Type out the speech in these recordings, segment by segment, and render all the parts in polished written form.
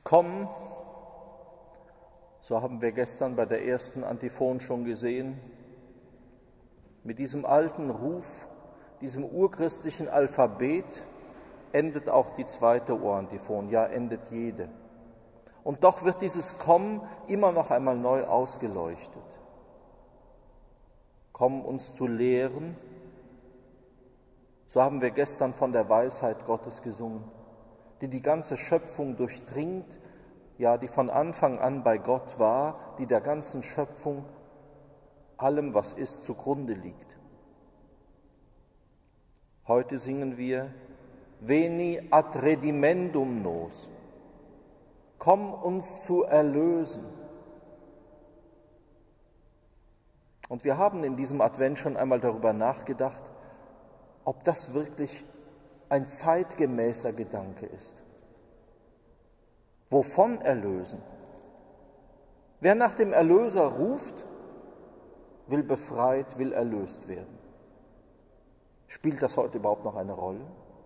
Komm, so haben wir gestern bei der ersten Antiphon schon gesehen, mit diesem alten Ruf, diesem urchristlichen Alphabet endet auch die zweite Orantiphon, ja, endet jede. Und doch wird dieses Komm immer noch einmal neu ausgeleuchtet. Komm uns zu lehren, so haben wir gestern von der Weisheit Gottes gesungen, die die ganze Schöpfung durchdringt, ja, die von Anfang an bei Gott war, die der ganzen Schöpfung, allem, was ist, zugrunde liegt. Heute singen wir Veni ad redimendum nos. Komm uns zu erlösen. Und wir haben in diesem Advent schon einmal darüber nachgedacht, ob das wirklich ein zeitgemäßer Gedanke ist. Wovon erlösen? Wer nach dem Erlöser ruft, will befreit, will erlöst werden. Spielt das heute überhaupt noch eine Rolle?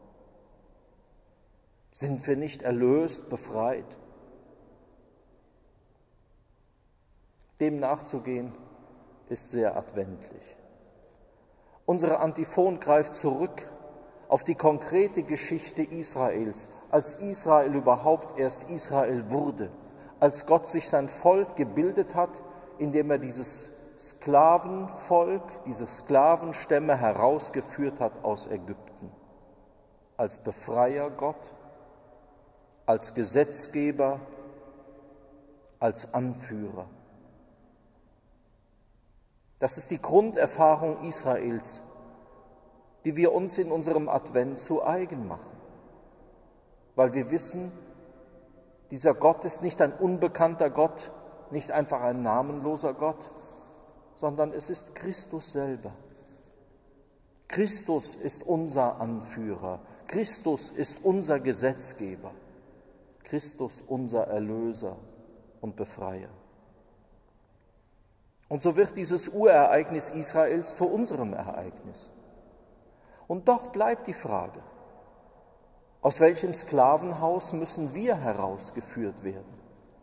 Sind wir nicht erlöst, befreit? Dem nachzugehen, ist sehr adventlich. Unsere Antiphon greift zurück auf die konkrete Geschichte Israels, als Israel überhaupt erst Israel wurde, als Gott sich sein Volk gebildet hat, indem er dieses Sklavenvolk, diese Sklavenstämme herausgeführt hat aus Ägypten. Als Befreier Gott, als Gesetzgeber, als Anführer. Das ist die Grunderfahrung Israels, die wir uns in unserem Advent zu eigen machen. Weil wir wissen, dieser Gott ist nicht ein unbekannter Gott, nicht einfach ein namenloser Gott, sondern es ist Christus selber. Christus ist unser Anführer, Christus ist unser Gesetzgeber, Christus unser Erlöser und Befreier. Und so wird dieses Urereignis Israels zu unserem Ereignis. Und doch bleibt die Frage, aus welchem Sklavenhaus müssen wir herausgeführt werden?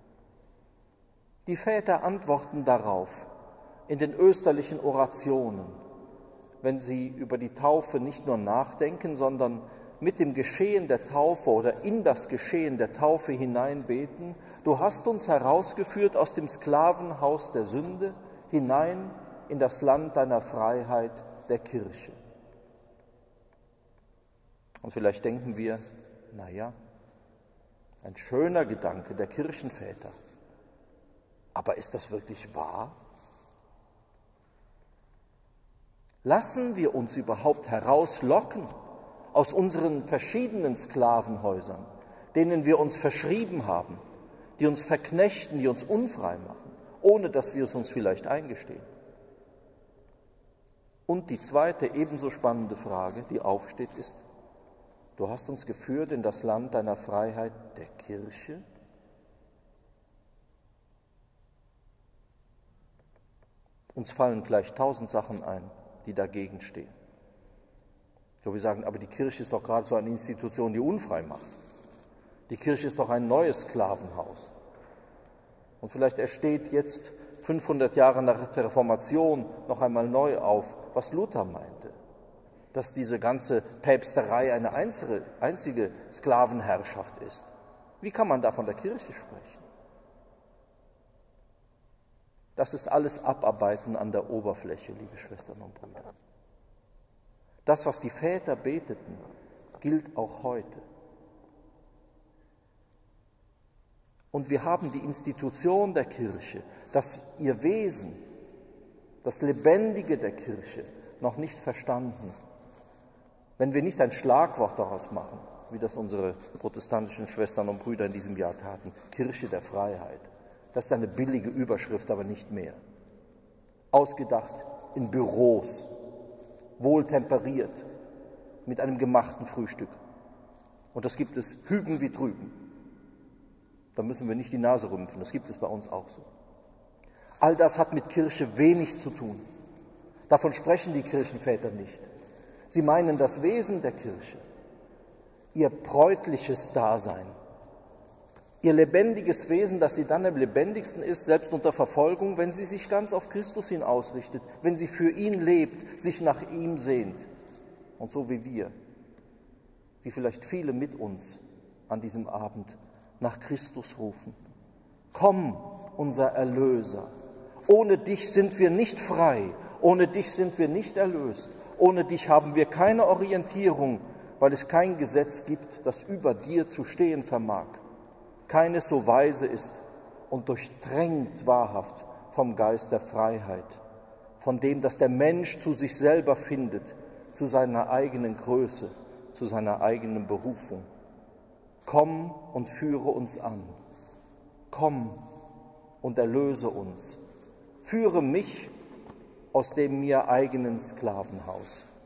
Die Väter antworten darauf in den österlichen Orationen, wenn sie über die Taufe nicht nur nachdenken, sondern mit dem Geschehen der Taufe oder in das Geschehen der Taufe hineinbeten. Du hast uns herausgeführt aus dem Sklavenhaus der Sünde hinein in das Land deiner Freiheit, der Kirche. Und vielleicht denken wir, naja, ein schöner Gedanke der Kirchenväter. Aber ist das wirklich wahr? Lassen wir uns überhaupt herauslocken aus unseren verschiedenen Sklavenhäusern, denen wir uns verschrieben haben, die uns verknechten, die uns unfrei machen, ohne dass wir es uns vielleicht eingestehen? Und die zweite ebenso spannende Frage, die aufsteht, ist, du hast uns geführt in das Land deiner Freiheit, der Kirche? Uns fallen gleich 1000 Sachen ein, die dagegen stehen. So, wir sagen, aber die Kirche ist doch gerade so eine Institution, die unfrei macht. Die Kirche ist doch ein neues Sklavenhaus. Und vielleicht ersteht jetzt 500 Jahre nach der Reformation noch einmal neu auf, was Luther meinte, dass diese ganze Päpsterei eine einzige Sklavenherrschaft ist. Wie kann man da von der Kirche sprechen? Das ist alles Abarbeiten an der Oberfläche, liebe Schwestern und Brüder. Das, was die Väter beteten, gilt auch heute. Und wir haben die Institution der Kirche, ihr Wesen, das Lebendige der Kirche noch nicht verstanden. Wenn wir nicht ein Schlagwort daraus machen, wie das unsere protestantischen Schwestern und Brüder in diesem Jahr taten, Kirche der Freiheit. Das ist eine billige Überschrift, aber nicht mehr. Ausgedacht in Büros, wohltemperiert, mit einem gemachten Frühstück. Und das gibt es hüben wie drüben. Da müssen wir nicht die Nase rümpfen, das gibt es bei uns auch so. All das hat mit Kirche wenig zu tun. Davon sprechen die Kirchenväter nicht. Sie meinen das Wesen der Kirche, ihr bräutliches Dasein, Ihr lebendiges Wesen, das sie dann am lebendigsten ist, selbst unter Verfolgung, wenn sie sich ganz auf Christus hin ausrichtet, wenn sie für ihn lebt, sich nach ihm sehnt. Und so wie wir, wie vielleicht viele mit uns an diesem Abend, nach Christus rufen. Komm, unser Erlöser. Ohne dich sind wir nicht frei, ohne dich sind wir nicht erlöst, ohne dich haben wir keine Orientierung, weil es kein Gesetz gibt, das über dir zu stehen vermag. Keines so weise ist und durchdrängt wahrhaft vom Geist der Freiheit, von dem, dass der Mensch zu sich selber findet, zu seiner eigenen Größe, zu seiner eigenen Berufung. Komm und führe uns an. Komm und erlöse uns. Führe mich aus dem mir eigenen Sklavenhaus.